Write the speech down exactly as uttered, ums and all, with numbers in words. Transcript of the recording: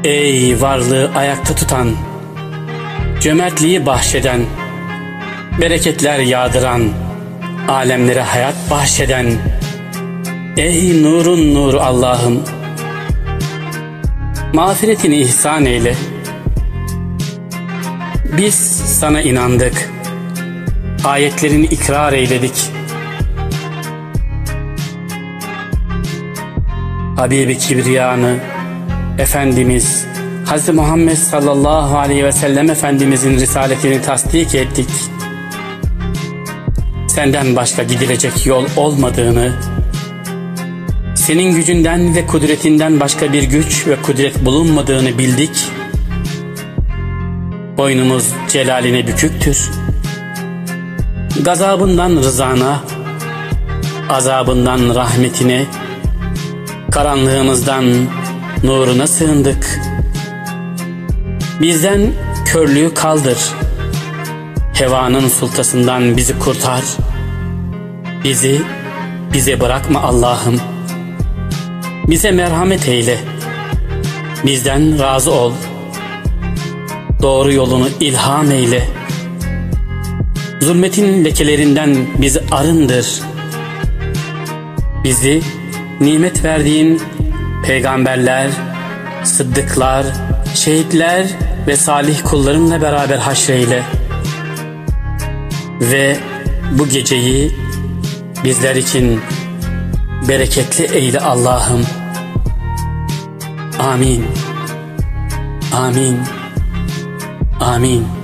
Ey varlığı ayakta tutan, cömertliği bahşeden, bereketler yağdıran, alemlere hayat bahşeden, ey nurun nuru Allah'ım, mağfiretini ihsan eyle. Biz sana inandık, ayetlerini ikrar eyledik. Habibi Kibriyanı, Efendimiz Hazreti Muhammed sallallahu aleyhi ve sellem Efendimizin risaletini tasdik ettik. Senden başka gidilecek yol olmadığını, senin gücünden ve kudretinden başka bir güç ve kudret bulunmadığını bildik. Boynumuz celaline büküktür. Gazabından rızana, azabından rahmetine, karanlığımızdan nuruna sığındık. Bizden körlüğü kaldır. Hevanın sultasından bizi kurtar. Bizi bize bırakma Allah'ım. Bize merhamet eyle. Bizden razı ol. Doğru yolunu ilham eyle. Zulmetin lekelerinden bizi arındır. Bizi nimet verdiğin peygamberler, sıddıklar, şehitler ve salih kullarınla beraber haşreyle. Ve bu geceyi bizler için bereketli eyle Allah'ım. Amin. Amin. Amin.